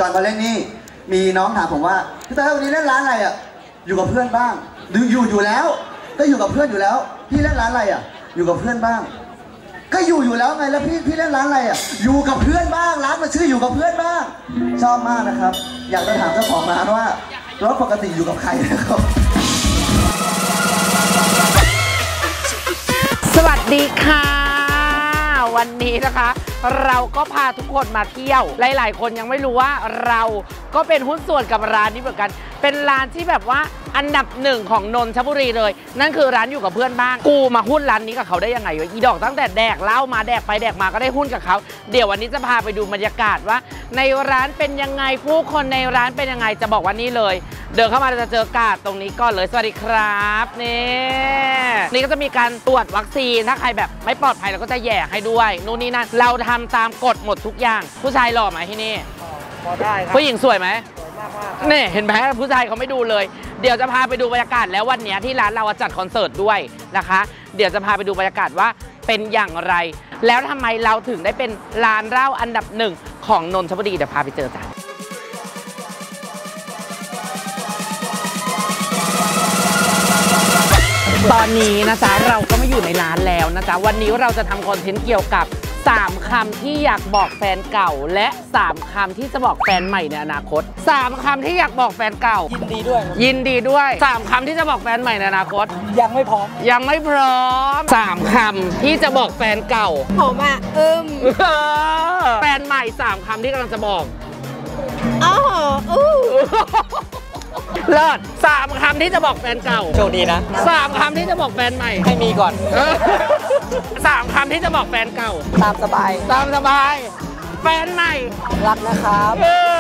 ก่อนมาเล่นนี่มีน้องถามผมว่าพี่เต้วันนี้เล่นร้านอะไรอ่ะอยู่กับเพื่อนบ้างอยู่แล้วก็อยู่กับเพื่อนอยู่แล้วพี่เล่นร้านอะไรอ่ะอยู่กับเพื่อนบ้างก็อยู่แล้วไงแล้วพี่เล่นร้านอะไรอ่ะอยู่กับเพื่อนบ้างร้านมันชื่ออยู่กับเพื่อนบ้างชอบมากนะครับอยากจะถามเจ้าของร้านว่าแล้วปกติอยู่กับใครนะครับสวัสดีค่ะวันนี้นะคะเราก็พาทุกคนมาเที่ยวหลายๆคนยังไม่รู้ว่าเราก็เป็นหุ้นส่วนกับร้านนี้เหมือนกันเป็นร้านที่แบบว่าอันดับหนึ่งของนนทบุรีเลยนั่นคือร้านอยู่กับเพื่อนบ้างกูมาหุ้นร้านนี้กับเขาได้ยังไงวะอีดอกตั้งแต่แดกเหล้ามาแดกไปแดกมาก็ได้หุ้นกับเขาเดี๋ยววันนี้จะพาไปดูบรรยากาศว่าในร้านเป็นยังไงผู้คนในร้านเป็นยังไงจะบอกว่านี่เลยเดินเข้ามาจะเจอกาดตรงนี้ก่อนเลยสวัสดีครับนี่ก็จะมีการตรวจวัคซีนถ้าใครแบบไม่ปลอดภัยเราก็จะแย่ให้ด้วยนู่นนี่นั่นเราทำตามกฎหมดทุกอย่างผู้ชายหล่อไหมที่นี่พอได้ครับผู้หญิงสวยไหมนี่เห็นไหมผู้ชายเขาไม่ดูเลยเดี๋ยวจะพาไปดูบรรยากาศแล้ววันนี้ที่ร้านเราจัดคอนเสิร์ตด้วยนะคะเดี๋ยวจะพาไปดูบรรยากาศว่าเป็นอย่างไรแล้วทำไมเราถึงได้เป็นร้านเหล้าอันดับหนึ่งของนนทบุรีเดี๋ยวพาไปเจอจ้ะตอนนี้นะจ๊ะเราก็ไม่อยู่ในร้านแล้วนะจ๊ะวันนี้เราจะทำคอนเทนต์เกี่ยวกับ3 คำที่อยากบอกแฟนเก่าและ3 คำที่จะบอกแฟนใหม่ในอนาคต3 คำที่อยากบอกแฟนเก่ายินดีด้วย3 คำที่จะบอกแฟนใหม่ในอนาคตยังไม่พร้อม3 คำที่จะบอกแฟนเก่าผมอ่ะแฟนใหม่3 คำที่กำลังจะบอกเลิศ3 คำที่จะบอกแฟนเก่าโชคดีนะ 3 คำที่จะบอกแฟนใหม่ให้มีก่อน 3 คำที่จะบอกแฟนเก่าตามสบายแฟนใหม่รักนะครับ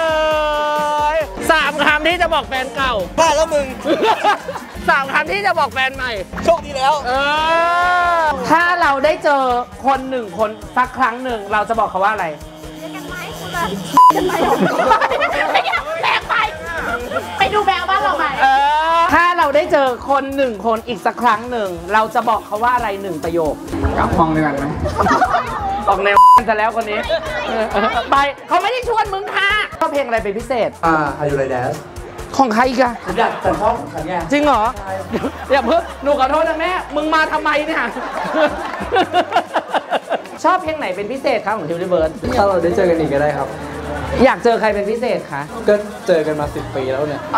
3 คำที่จะบอกแฟนเก่าพลาดแล้วมึง 3 คำที่จะบอกแฟนใหม่โชคดีแล้วถ้าเราได้เจอคน1 คนสักครั้งหนึ่งเราจะบอกเขาว่าอะไรไปดูแบลบ้านเราไหมถ้าเราได้เจอคน1 คนอีกสักครั้งหนึ่งเราจะบอกเขาว่าอะไร1 ประโยคกลับห้องด้วยกันไหมออกแนวจะแล้วคนนี้ไปเขาไม่ได้ชวนมึงค่ะชอบเพลงอะไรเป็นพิเศษ Are You Like That ของใครอีกอะฉันอยากชอบฉันไงจริงเหรออย่าเพิ่งหนูขอโทษนะแม่มึงมาทำไมเนี่ยชอบเพลงไหนเป็นพิเศษครับของทิวลิเบิร์ดถ้าเราได้เจอกันอีกก็ได้ครับอยากเจอใครเป็นพิเศษคะก็เจอกันมา10 ปีแล้วเนี่ย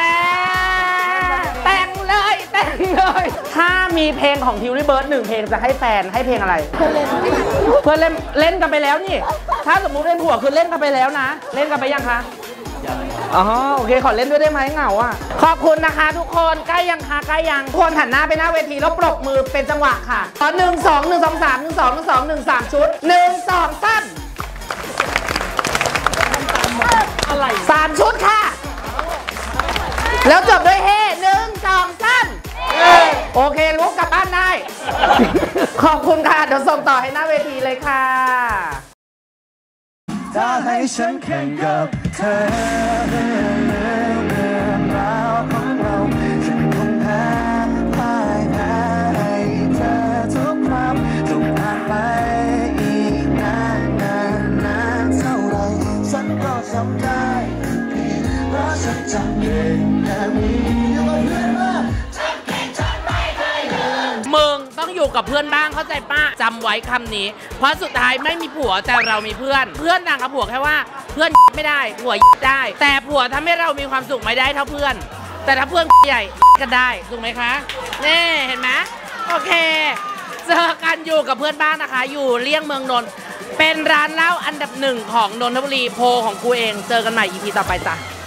แต่งเลยถ้ามีเพลงของทิวลิเบิร์ด1 เพลงจะให้แฟนให้เพลงอะไรเพื่อนเล่นกันไปแล้วนี่ถ้าสมมุติเล่นผัวคือเล่นกันไปแล้วนะเล่นกันไปยังคะอ๋อโอเคขอเล่นด้วยได้ไหมเหงาอ่ะขอบคุณนะคะทุกคนใกล้ยังคะใกล้ยังทุกคนหันหน้าไปหน้าเวทีแล้วปรบมือเป็นจังหวะค่ะตอน1 2 1 2 3 1 2 1 2 1 3ชุด1 2 3อะไร3 ชุดค่ะแล้วจบด้วยเฮ1 2 3โอเคลุกกลับบ้านได้ขอบคุณค่ะเดี๋ยวส่งต่อให้หน้าเวทีเลยค่ะถ้าให้ฉันแข่งกับเธอเรื่องราวของเราฉันคงแพ้พ่ายแพ้ให้เธอทุกครั้งต้องผ่านไปอีกนานเท่าไรฉันก็จำได้เพราะฉันจำเองแค่มีอยู่กับเพื่อนว่ามึงต้องอยู่กับเพื่อนบ้างเข้าใจป้าจำไว้คำนี้เพราะสุดท้ายไม่มีผัวแต่เรามีเพื่อนต่างกับผัวแค่ว่าเพื่อนไม่ได้ผัวได้แต่ผัวทำให้เรามีความสุขไม่ได้เท่าเพื่อนแต่ถ้าเพื่อนใหญ่ก็ได้ถูกไหมคะนี่เห็นไหมโอเคเจอกันอยู่กับเพื่อนบ้านนะคะอยู่เลี่ยงเมืองนนท์เป็นร้านเหล้าอันดับ1ของนนทบุรีโพของกูเองเจอกันใหม่ EP ต่อไปจ้ะ